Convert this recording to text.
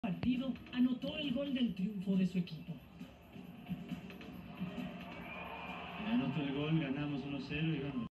partido anotó el gol del triunfo de su equipo. Anotó el gol, ganamos 1-0 y ganamos.